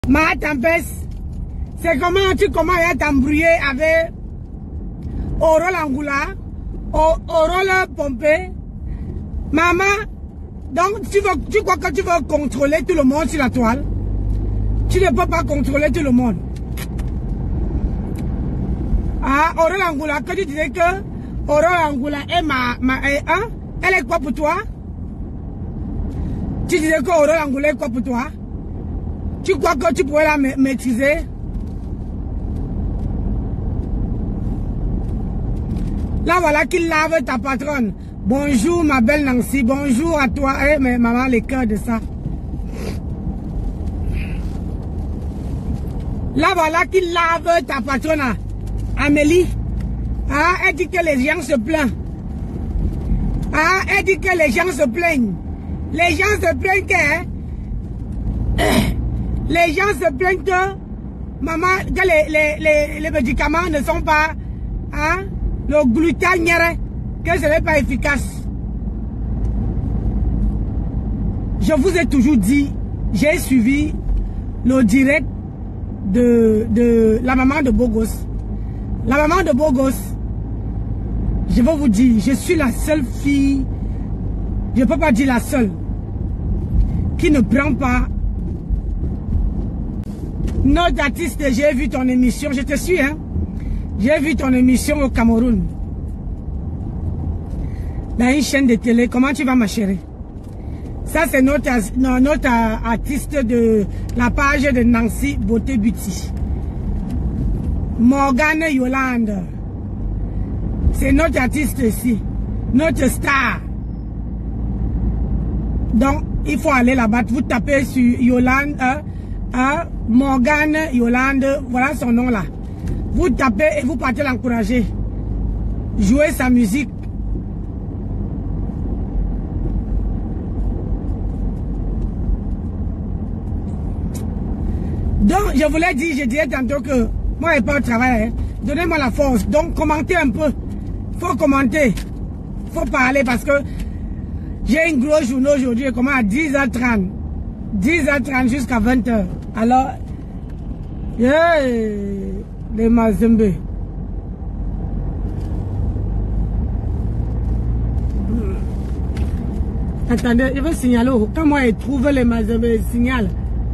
Ma Tempest, c'est comment tu commences à t'embrouiller avec Aurore Angoula, Aurore Pompé. Maman, donc tu crois que tu veux contrôler tout le monde sur la toile? Tu ne peux pas contrôler tout le monde. Ah, Aurore Angoula, que tu disais que Aurore Angoula est elle est quoi pour toi? Tu disais que Aurore Angoula est quoi pour toi? Tu crois que tu pourrais la maîtriser? Là, voilà qu'il lave ta patronne. Bonjour, ma belle Nancy. Bonjour à toi. Eh, mais maman, les cœurs de ça. Là, voilà qu'il lave ta patronne. Amélie. Ah, elle dit que les gens se plaignent. Ah, elle dit que les gens se plaignent. Les gens se plaignent que... les gens se plaignent que... Maman, que les médicaments ne sont pas... Hein, le gluten, que ce n'est pas efficace. Je vous ai toujours dit, j'ai suivi le direct de la maman de Bogos. La maman de Bogos, je vais vous dire, je suis la seule fille, je ne peux pas dire la seule, qui ne prend pas notre artiste. J'ai vu ton émission, je te suis, hein. J'ai vu ton émission au Cameroun. Dans une chaîne de télé. Comment tu vas, ma chérie? Ça, c'est notre artiste de la page de Nancy Beauté Beauty. Morgane Yolande. C'est notre artiste ici. Notre star. Donc, il faut aller là-bas. Vous tapez sur Yolande, Morgane Yolande. Voilà son nom là. Vous tapez et vous partez l'encourager. Jouez sa musique. Donc, je voulais dire, je disais tantôt que moi, je n'ai pas au travail. Hein. Donnez-moi la force. Donc, commentez un peu. Faut commenter. Faut parler parce que j'ai une grosse journée aujourd'hui. Je commence à 10h30. 10h30 jusqu'à 20h. Alors, les Mazembe. Attendez, je vais signaler. Quand moi, je trouve les Mazembe, je signale.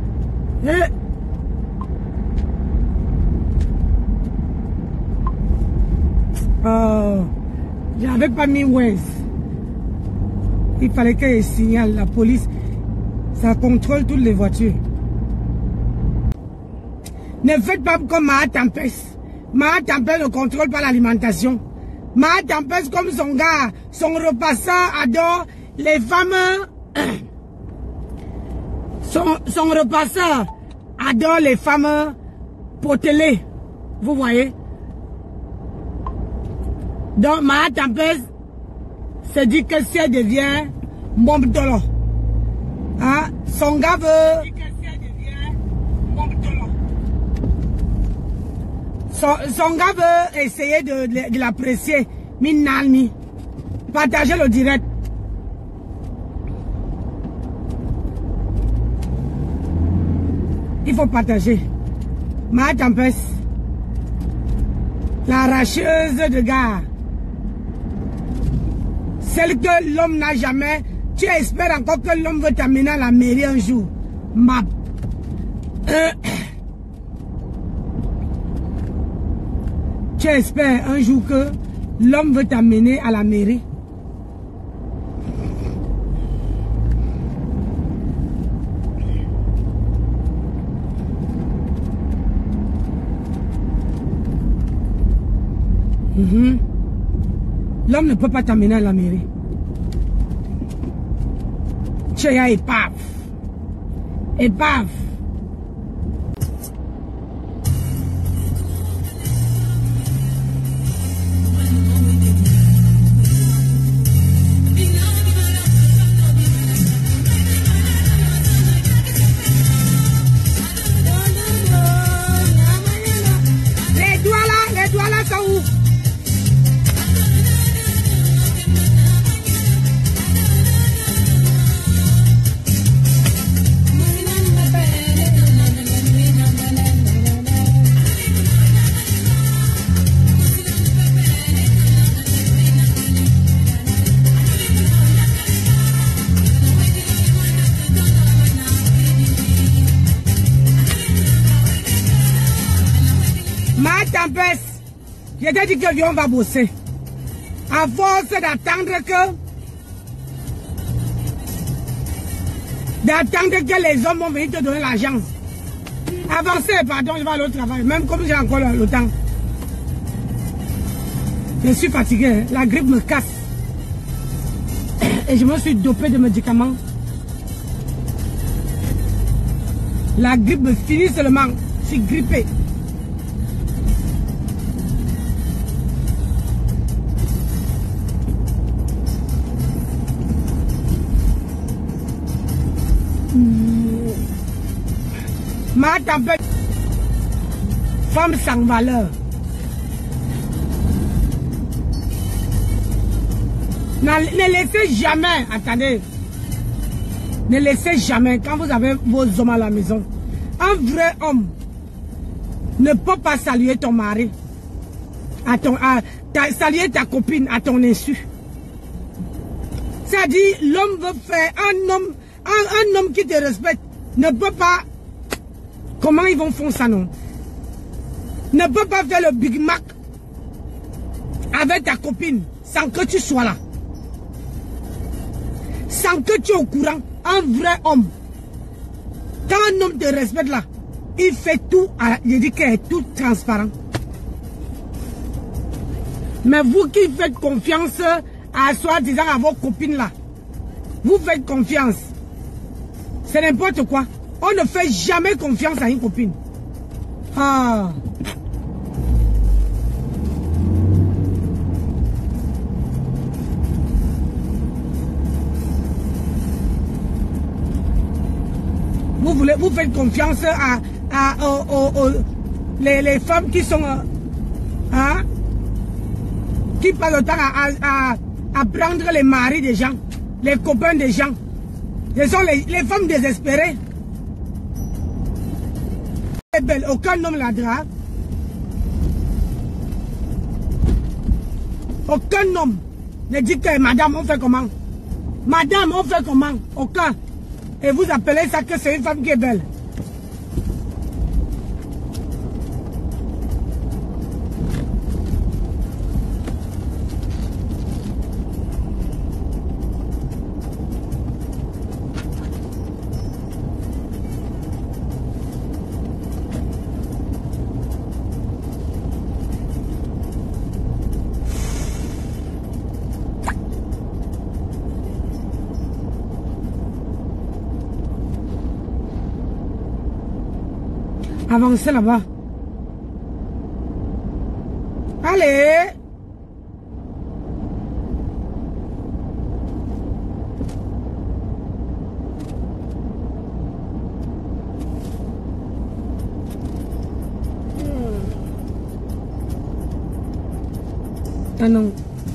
J'avais pas mis Waze. Il fallait que je signale la police. Ça contrôle toutes les voitures. Ne faites pas comme Ma Tempest. Ma Tempest ne contrôle pas l'alimentation. Ma Tempest, comme son gars, son repasseur adore les femmes. Son repasseur adore les femmes potelées. Vous voyez? Donc, Ma Tempest se dit que si elle devient bombe d'olo, hein, son gars veut... Son gars veut essayer de l'apprécier. Minalmi. Partagez le direct. Il faut partager. Ma Tempest. L'arracheuse de gars. Celle que l'homme n'a jamais. Tu espères encore que l'homme veut t'amener à la mairie un jour. Ma... Tu espères un jour que l'homme veut t'amener à la mairie. L'homme ne peut pas t'amener à la mairie. Tu es épave. Épave. Les doigts là sont où? Tempest, je t'ai dit que Lyon va bosser. À force d'attendre que les hommes vont venir te donner l'argent. Avancez, pardon, je vais aller au travail. Même comme j'ai encore le temps. Je suis fatigué, hein. La grippe me casse. Et je me suis dopé de médicaments. La grippe me finit seulement. Je suis grippé. Ma tempête. Femme sans valeur. Ne laissez jamais, attendez, ne laissez jamais, quand vous avez vos hommes à la maison, un vrai homme ne peut pas saluer ton mari, saluer ta copine à ton insu. C'est-à-dire, l'homme veut faire, un homme qui te respecte, ne peut pas, comment ils vont faire ça non? Ne peut pas faire le Big Mac avec ta copine sans que tu sois là. Sans que tu es au courant, un vrai homme. Quand un homme te respecte là, il fait tout, je dis qu'il est tout transparent. Mais vous qui faites confiance à soi-disant à vos copines là, vous faites confiance. C'est n'importe quoi. On ne fait jamais confiance à une copine. Ah. Vous faites confiance les femmes qui sont qui passent le temps à prendre les maris des gens, les copains des gens. Ce sont les femmes désespérées. Elle est belle, aucun homme la drague. Aucun homme ne dit que madame on fait comment. Madame on fait comment. Aucun. Et vous appelez ça que c'est une femme qui est belle. Avancez là-bas. Allez. Ah non.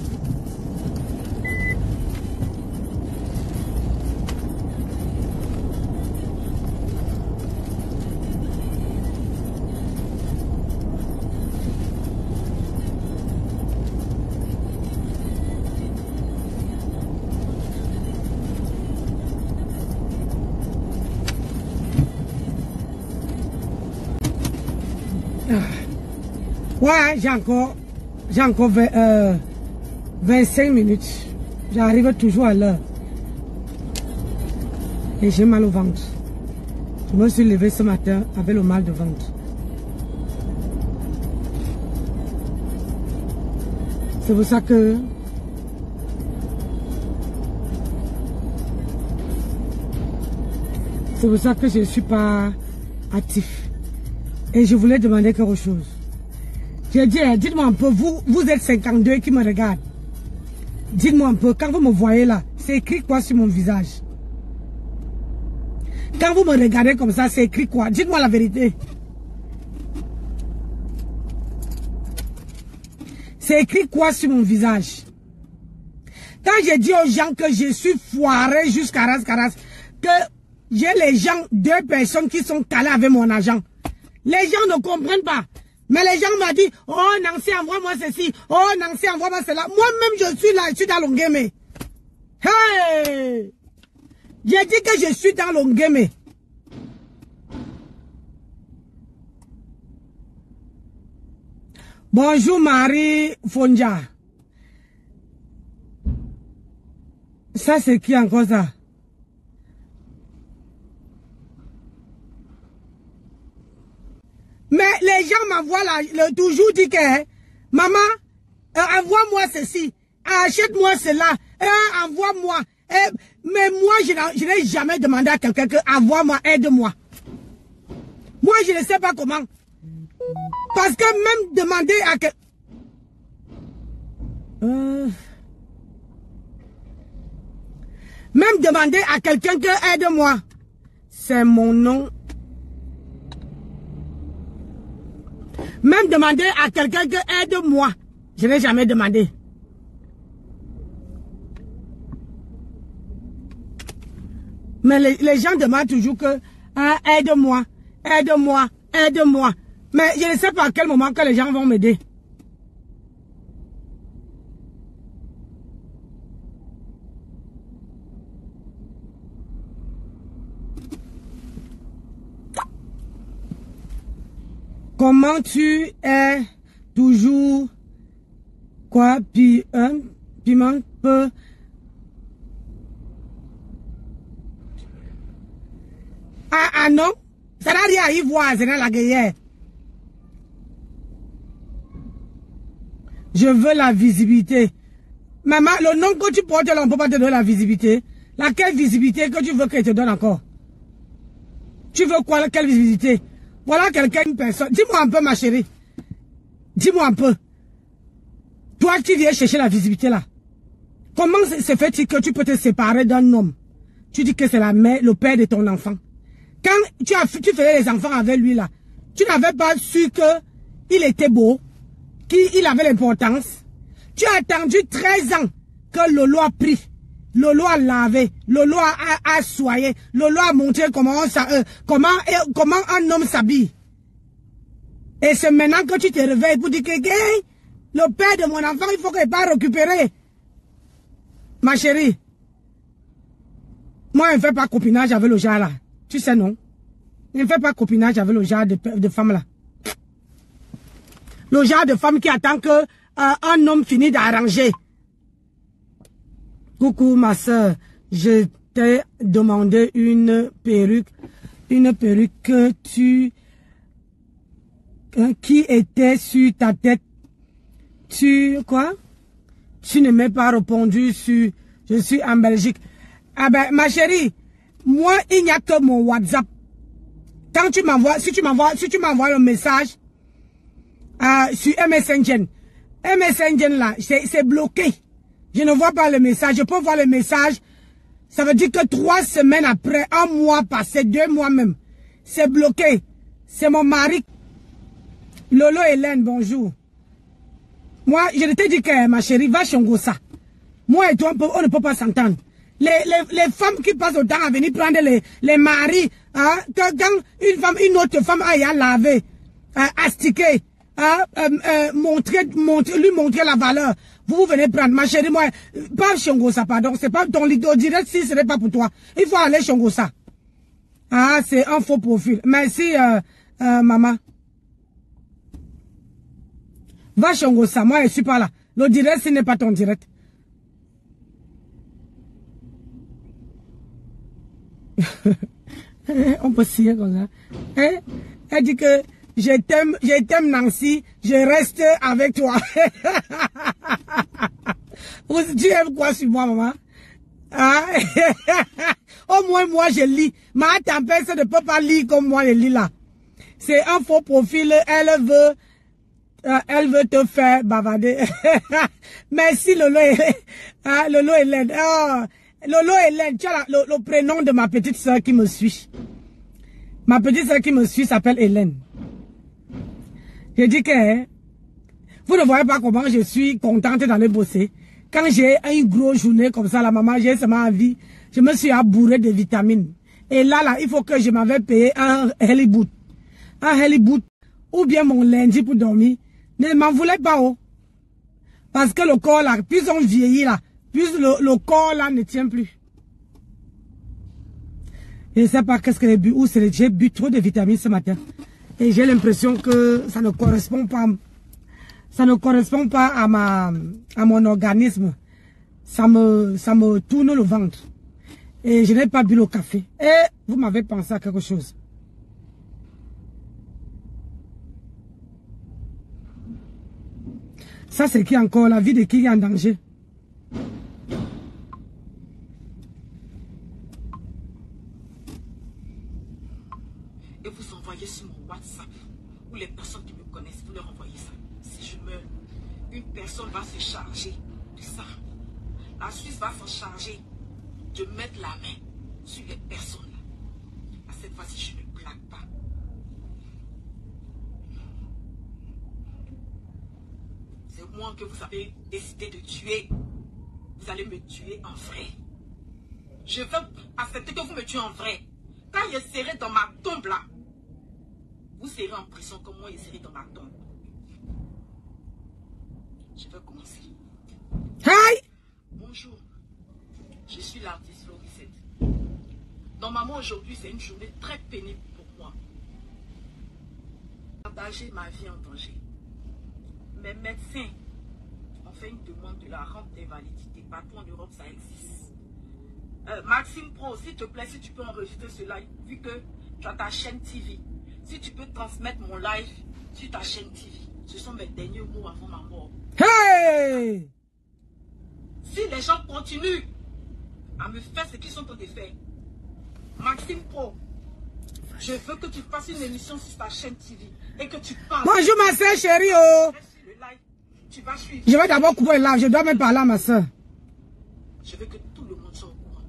Ouais, j'ai encore 25 minutes. J'arrive toujours à l'heure. Et j'ai mal au ventre. Je me suis levé ce matin avec le mal de ventre. C'est pour ça que je ne suis pas actif. Et je voulais demander quelque chose. J'ai dit, dites-moi un peu, vous êtes 52 qui me regardent. Dites-moi un peu, quand vous me voyez là, c'est écrit quoi sur mon visage? Quand vous me regardez comme ça, c'est écrit quoi? Dites-moi la vérité. C'est écrit quoi sur mon visage? Quand j'ai dit aux gens que je suis foiré jusqu'à Ras, que j'ai les gens, 2 personnes qui sont calées avec mon argent, les gens ne comprennent pas. Mais les gens m'ont dit, oh Nancy, envoie-moi ceci, oh Nancy, envoie-moi cela. Moi-même, je suis là, je suis dans l'Ongeme. Hey! J'ai dit que je suis dans l'Ongeme. Bonjour Marie Fonja. Ça c'est qui encore ça? Mais les gens m'envoient là, toujours dit que maman, envoie-moi ceci, achète-moi cela, envoie-moi. Mais moi, je n'ai jamais demandé à quelqu'un que envoie-moi, aide-moi. Moi, je ne sais pas comment. Parce que même demander à quelqu'un... Même demander à quelqu'un que aide-moi, c'est mon nom. Même demander à quelqu'un que aide-moi, je n'ai jamais demandé. Mais les gens demandent toujours que aide-moi, aide-moi, aide-moi. Mais je ne sais pas à quel moment que les gens vont m'aider. Comment tu es toujours quoi puis un piment peut ah non, ça n'a rien à y voir, c'est dans la guerre. Je veux la visibilité. Maman, le nom que tu portes là, on ne peut pas te donner la visibilité. Laquelle visibilité que tu veux qu'elle te donne encore? Tu veux quoi, quelle visibilité? Voilà quelqu'un, une personne. Dis-moi un peu, ma chérie. Dis-moi un peu. Toi, tu viens chercher la visibilité là. Comment se fait-il que tu peux te séparer d'un homme? Tu dis que c'est la mère, le père de ton enfant. Quand tu faisais les enfants avec lui là, tu n'avais pas su que il était beau, qu'il avait l'importance. Tu as attendu 13 ans que Lolo a pris. Lolo a lavé, Lolo a soigné, Lolo a montré comment un homme s'habille. Et c'est maintenant que tu te réveilles pour dire que le père de mon enfant, il faut qu'il va récupérer. Ma chérie, moi je ne fais pas copinage avec le genre là. Tu sais non? Je ne fais pas copinage avec le genre de femme là. Le genre de femme qui attend que un homme finisse d'arranger. Coucou ma soeur, je t'ai demandé une perruque que qui était sur ta tête. Tu ne m'as pas répondu sur je suis en Belgique. Ah ben ma chérie, moi il n'y a que mon WhatsApp. Quand tu m'envoies, si tu m'envoies le message sur MSN, là, c'est bloqué. Je ne vois pas le message. Je peux voir le message. Ça veut dire que 3 semaines après, 1 mois passé, 2 mois même. C'est bloqué. C'est mon mari. Lolo Hélène, bonjour. Moi, je te dis que ma chérie, va chez Ngosa. Moi et toi, on ne peut pas s'entendre. Les femmes qui passent au temps à venir prendre les maris, hein, quand une autre femme aille à laver, astiquer, lui montrer la valeur. Vous venez prendre, ma chérie, moi, pas Chongosa, pardon, c'est pas ton lit direct, si ce n'est pas pour toi. Il faut aller Chongosa. Ah, c'est un faux profil. Merci, maman. Va Chongosa, moi, je suis pas là. Le direct, ce n'est pas ton direct. On peut signer comme ça. Hein? Elle dit que je t'aime Nancy, je reste avec toi. Tu aimes quoi sur moi, maman? Ah? Au moins, moi, je lis. Ma tempête ne peut pas lire comme moi, je lis là. C'est un faux profil. Elle veut te faire bavarder. Merci, Lolo. Lolo Hélène. Oh, Lolo Hélène, tu as le prénom de ma petite soeur qui me suit. Ma petite soeur qui me suit s'appelle Hélène. Je dis que vous ne voyez pas comment je suis contente d'aller bosser. Quand j'ai une grosse journée comme ça, la maman, j'ai seulement envie. Je me suis abourré de vitamines. Et là, il faut que je m'avais payé un Hollywood. Un Hollywood. Ou bien mon lundi pour dormir. Ne m'en voulez pas, oh. Parce que le corps là, plus on vieillit là, plus le corps là ne tient plus. Je ne sais pas qu'est-ce que j'ai bu, ou j'ai bu trop de vitamines ce matin. Et j'ai l'impression que ça ne correspond pas. ça ne correspond pas à mon organisme. Ça me tourne le ventre. Et je n'ai pas bu le café. Et vous m'avez pensé à quelque chose. Ça, c'est qui encore? La vie de qui est en danger? Et vous envoyez sur mon WhatsApp, ou les personnes qui me connaissent, vous leur envoyez ça. Si je meurs, une personne va se charger de ça. La Suisse va s'en charger de mettre la main sur les personnes là. À cette fois-ci, je ne blague pas. C'est moi que vous avez décidé de tuer. Vous allez me tuer en vrai. Je veux accepter que vous me tuez en vrai. Quand je serai dans ma tombe là, vous serez en prison comme moi, je serai dans ma tombe. Je vais commencer. Hi! Bonjour, je suis l'artiste Florissette. Normalement aujourd'hui c'est une journée très pénible pour moi. Partager ma vie en danger. Mes médecins ont fait une demande de la rente d'invalidité. Partout en Europe ça existe. Maxime Pro, s'il te plaît, si tu peux enregistrer ce live, vu que tu as ta chaîne TV. Si tu peux transmettre mon live sur ta chaîne TV. Ce sont mes derniers mots avant ma mort. Hey! Si les gens continuent à me faire ce qu'ils sont en train de faire, Maxime Pro, je veux que tu fasses une émission sur ta chaîne TV et que tu parles. Bonjour ma soeur chérie. Oh. Le live, tu vas suivre. Je vais d'abord couper le live. Je dois même parler à ma soeur. Je veux que tout le monde soit au courant.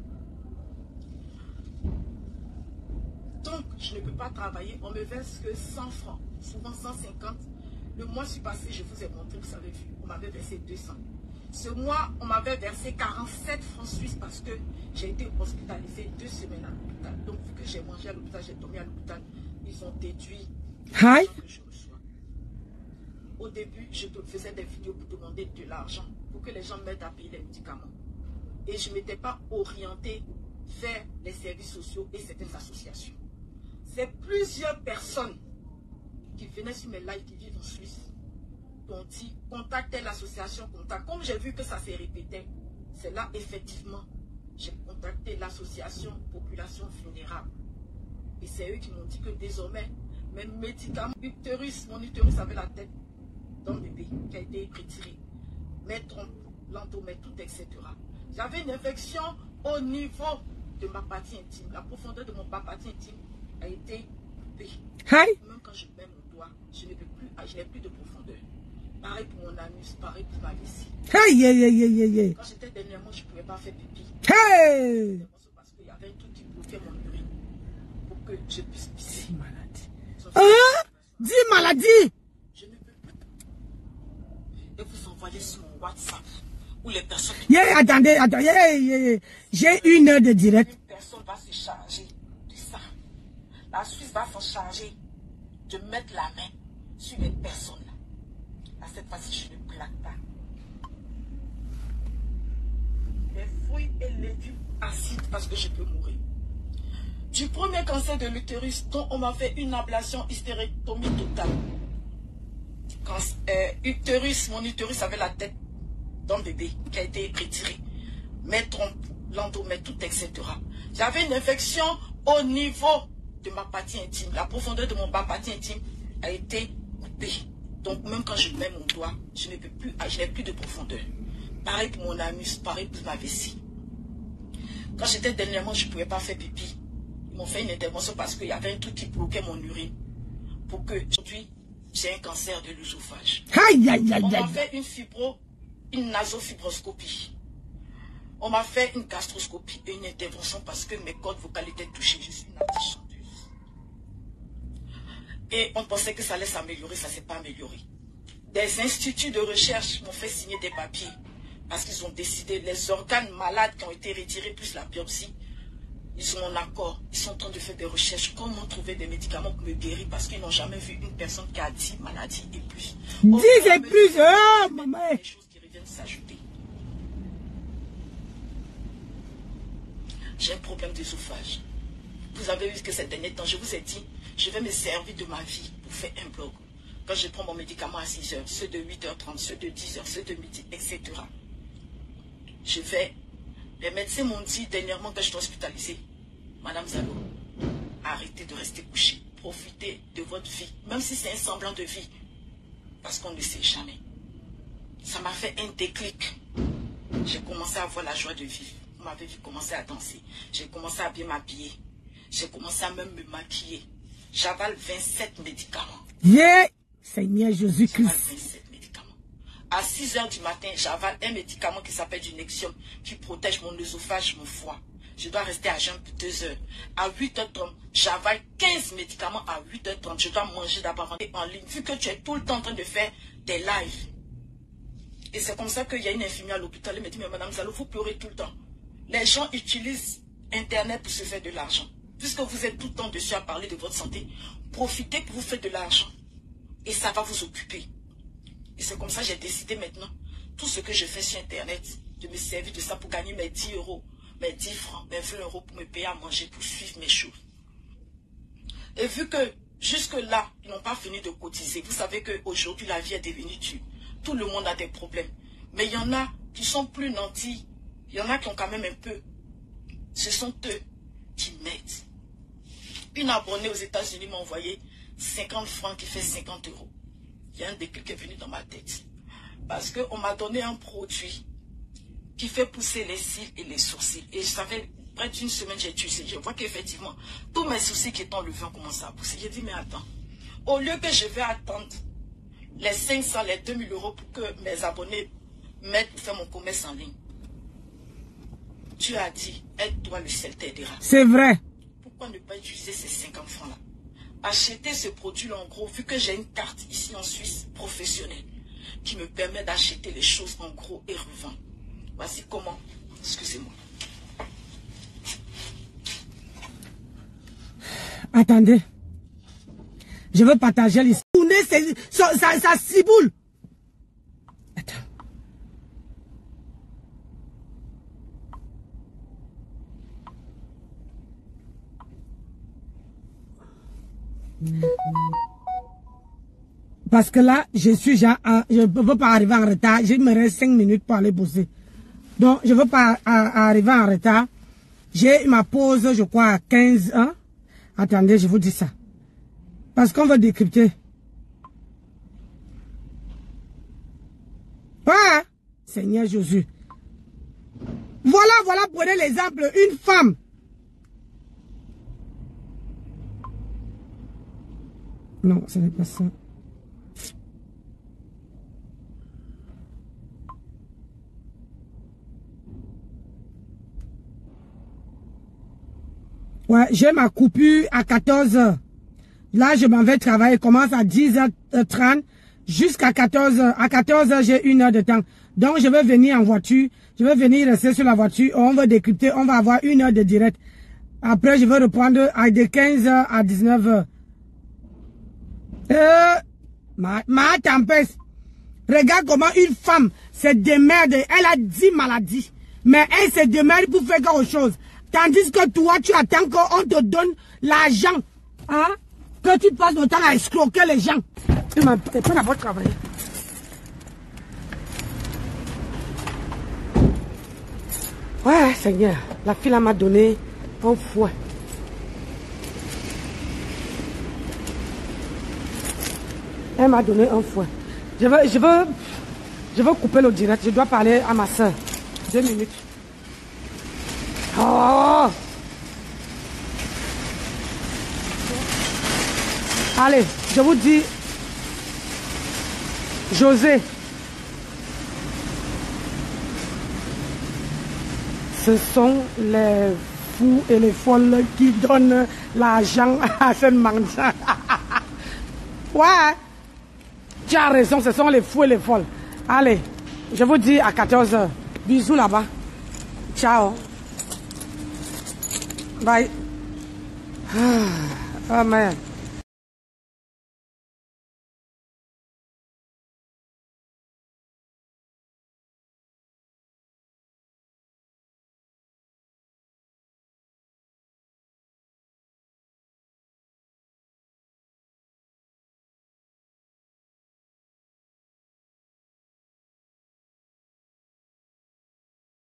Donc, je ne peux pas travailler. On me verse que 100 francs, souvent 150. Le mois passé, je vous ai montré, vous avez vu, on m'avait versé 200. Ce mois, on m'avait versé 47 francs suisses parce que j'ai été hospitalisée 2 semaines à l'hôpital. Donc, vu que j'ai mangé à l'hôpital, j'ai dormi à l'hôpital, ils ont déduit l'argent que je reçois. Au début, je faisais des vidéos pour demander de l'argent, pour que les gens m'aident à payer les médicaments. Et je ne m'étais pas orientée vers les services sociaux et certaines associations. C'est plusieurs personnes qui venaient sur mes lives, qui vivent en Suisse, qui ont dit, contactez l'association Contact. Comme j'ai vu que ça s'est répété, c'est là, effectivement, j'ai contacté l'association Population Vulnérable. Et c'est eux qui m'ont dit que désormais, mes médicaments, mon utérus avait la tête d'un bébé qui a été retiré. Mes trompes, l'endomètre, tout, etc. J'avais une infection au niveau de ma partie intime. La profondeur de mon partie intime a été coupée. Même quand je mets mon doigt, je n'ai plus de profondeur. Pareil pour mon anus, pareil pour ma vessie. Quand j'étais dernièrement, je ne pouvais pas faire pipi. Parce qu'il y avait un truc qui bloquait mon urine pour que je puisse pisser. 10 maladies. 10 maladies. Je ne peux plus. Et vous envoyez sur mon WhatsApp où les personnes... Attendez. J'ai 1 heure de direct. Une personne va se charger de ça. La Suisse va s'en charger de mettre la main sur les personnes là. À cette fois-ci, je ne blague pas. Les fruits et légumes acides parce que je peux mourir. Du premier cancer de l'utérus dont on m'a fait une ablation hystérectomie totale. Mon utérus avait la tête d'un bébé qui a été retiré. Mes trompes, l'endomètre, tout, etc. J'avais une infection au niveau de ma partie intime. La profondeur de mon partie intime a été coupée. Donc même quand je mets mon doigt, je n'ai plus de profondeur. Pareil pour mon anus, pareil pour ma vessie. Quand j'étais dernièrement, je ne pouvais pas faire pipi. Ils m'ont fait une intervention parce qu'il y avait un truc qui bloquait mon urine. Pour que aujourd'hui, j'ai un cancer de l'œsophage. On m'a fait une nasofibroscopie. On m'a fait une gastroscopie et une intervention parce que mes cordes vocales étaient touchées. Je suis une artiste chanteuse. Et on pensait que ça allait s'améliorer, ça ne s'est pas amélioré. Des instituts de recherche m'ont fait signer des papiers parce qu'ils ont décidé, les organes malades qui ont été retirés plus la biopsie, ils sont en accord. Ils sont en train de faire des recherches. Comment trouver des médicaments pour me guérir parce qu'ils n'ont jamais vu une personne qui a 10 maladies et plus. 10 et plus, maman. Des choses qui reviennent s'ajouter. J'ai un problème d'œsophage. Vous avez vu que ces derniers temps, je vous ai dit, je vais me servir de ma vie pour faire un blog. quand je prends mon médicament à 6 h, ceux de 8h30, ceux de 10 h, ceux de midi, etc. Je vais. Les médecins m'ont dit dernièrement que je suis hospitalisée. Madame Zalo, arrêtez de rester couchée. Profitez de votre vie, même si c'est un semblant de vie. Parce qu'on ne sait jamais. Ça m'a fait un déclic. J'ai commencé à avoir la joie de vivre. Vous m'avez vu commencer à danser. J'ai commencé à bien m'habiller. J'ai commencé à même me maquiller. J'avale 27 médicaments. Yeah, Seigneur Jésus-Christ. J'avale 27 médicaments. À 6 h du matin, j'avale un médicament qui s'appelle du Nexium, qui protège mon œsophage, mon foie. Je dois rester à jeun pour 2 heures. À 8h30, j'avale 15 médicaments à 8h30. Je dois manger d'abord en ligne. Vu que tu es tout le temps en train de faire des lives. Et c'est comme ça qu'il y a une infirmière à l'hôpital. Elle me dit, mais madame Zalo, vous pleurez tout le temps. Les gens utilisent Internet pour se faire de l'argent. Puisque vous êtes tout le temps dessus à parler de votre santé, profitez pour vous faire de l'argent. Et ça va vous occuper. Et c'est comme ça que j'ai décidé maintenant, tout ce que je fais sur Internet, de me servir de ça pour gagner mes 10 €, mes 10 francs, mes 20 € pour me payer à manger, pour suivre mes choses. Et vu que jusque-là, ils n'ont pas fini de cotiser, vous savez qu'aujourd'hui, la vie est devenue dure. Tout le monde a des problèmes. Mais il y en a qui sont plus nantis. Il y en a qui ont quand même un peu. Ce sont eux qui m'aident. Une abonnée aux États-Unis m'a envoyé 50 francs qui fait 50 €. Il y a un déclic qui est venu dans ma tête. Parce qu'on m'a donné un produit qui fait pousser les cils et les sourcils. Et ça fait près d'une semaine que j'ai utilisé. Je vois qu'effectivement, tous mes sourcils qui étaient enlevés ont commencé à pousser. J'ai dit, mais attends. Au lieu que je vais attendre les 500, les 2000 € pour que mes abonnés m'aident pour faire mon commerce en ligne. Tu as dit, aide-toi, le ciel t'aidera. C'est vrai. Pourquoi ne pas utiliser ces 50 francs-là? Acheter ce produit-là en gros, vu que j'ai une carte ici en Suisse professionnelle qui me permet d'acheter les choses en gros et revendre. Voici comment. Excusez-moi. Attendez. Je veux partager l'histoire. Ça ciboule. Attends. Parce que là, je suis déjà, je ne peux pas arriver en retard. Il me reste 5 minutes pour aller bosser. Donc, je ne veux pas arriver en retard. J'ai ma pause, je crois, à 15 ans. Attendez, je vous dis ça. Parce qu'on va décrypter. Ouais, Seigneur Jésus. Voilà, prenez l'exemple. Une femme. Non, ce n'est pas ça. Ouais, j'ai ma coupure à 14 h. Là, je m'en vais travailler. Commence à 10h30 jusqu'à 14 h. À 14 h, j'ai 1 heure de temps. Donc, je vais venir en voiture. Je vais venir rester sur la voiture. On va décrypter. On va avoir 1 heure de direct. Après, je vais reprendre de 15 h à 19 h. Ma tempête. Regarde comment une femme se démerde. Elle a 10 maladies. Mais elle se démerde pour faire quelque chose. Tandis que toi, tu attends qu'on te donne l'argent. Hein? Que tu passes le temps à escroquer les gens. Tu m'as pas d'abord travaillé. Ouais, Seigneur. La fille m'a donné un fouet. Elle m'a donné un fouet. Je veux couper le direct. Je dois parler à ma soeur. 2 minutes. Oh! Allez, je vous dis, José, ce sont les fous et les folles qui donnent l'argent à cette mendiant. Ouais, tu as raison, ce sont les fous et les folles. Allez, je vous dis à 14 h. Bisous là-bas. Ciao. Bye. Ah, man.